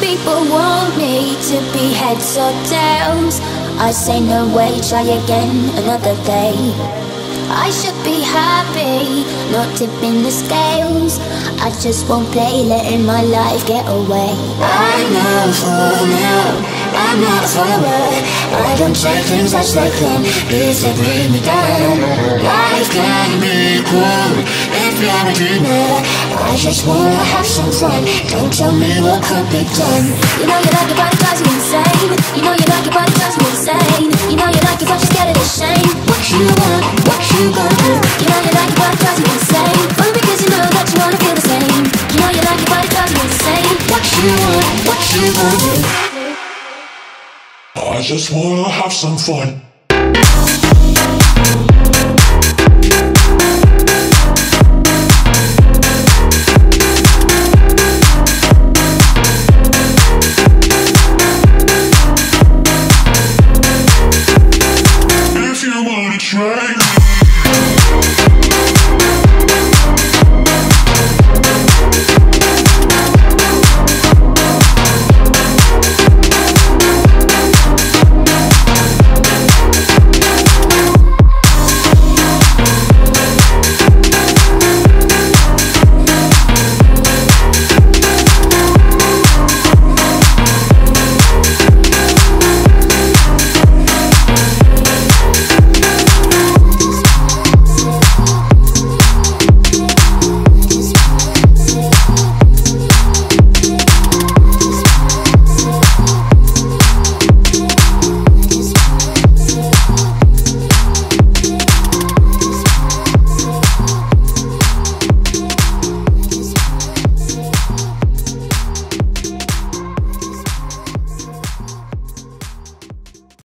People want me to be heads or tails. I say no way, try again another day. I should be happy, not tipping the scales. I just won't play, letting my life get away. I know for now, I'm not a follower. I don't take things as they come, easily bring me down. Life can be cruel if you're a dreamer. I just wanna have some fun, don't tell me what could be done. You know you like it but it drives you insane. You know you like it but it drives you insane. You know you like it but you're scared of the shame. What you want, what you gonna do? You know you like it but it drives you insane. Only because you know that you wanna feel the same. You know you like it but it drives you insane. What you want, what you gonna do? I just wanna have some fun.